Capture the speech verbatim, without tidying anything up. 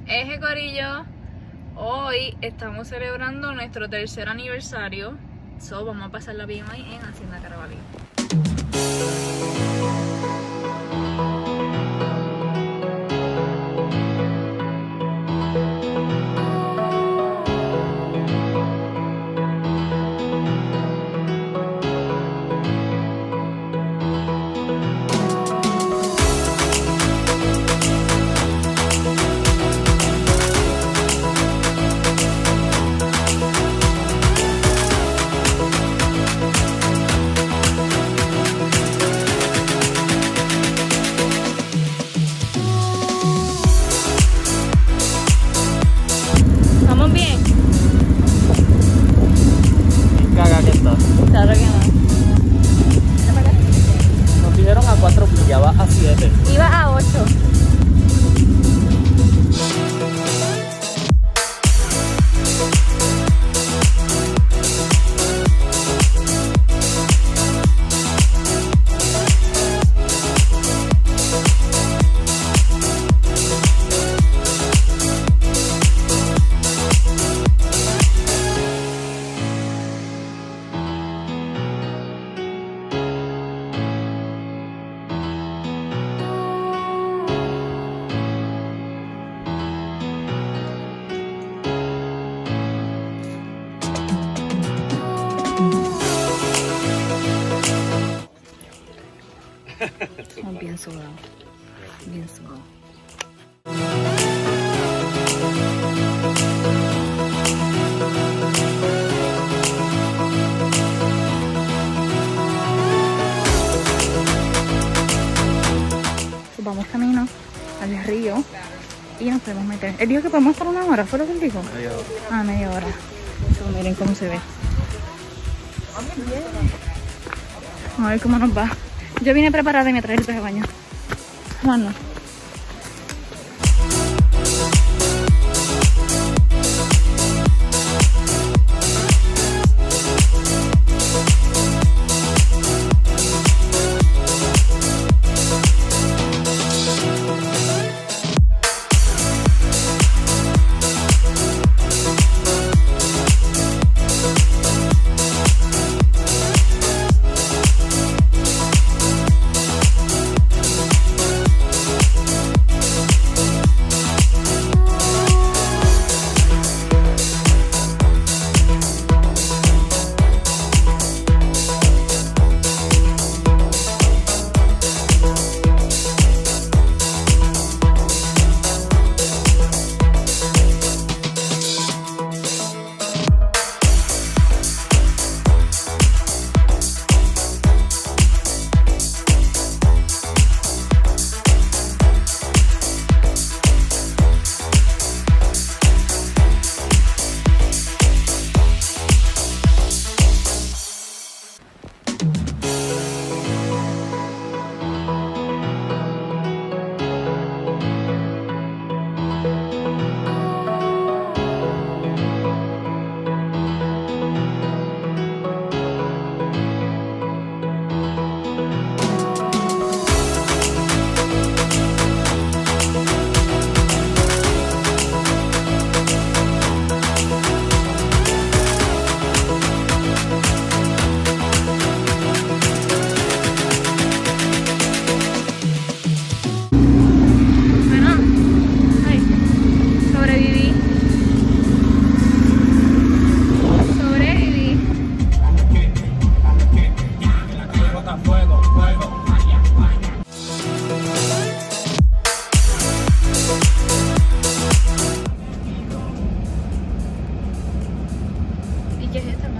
Eje Corillo, hoy estamos celebrando nuestro tercer aniversario. So, vamos a pasarla bien hoy en Hacienda Carabalí. Claro que no. Nos dijeron a cuatro, ya va a siete. Iba a ocho. Oh, bien sudado, bien sudado. Pues vamos camino al río y nos podemos meter. Él dijo que podemos estar una hora, ¿fue lo que él dijo? Media hora. Ah, media hora. So, miren cómo se ve. A ver cómo nos va. Yo vine preparada y me traje el traje de baño. Bueno. ¿Y qué es esta?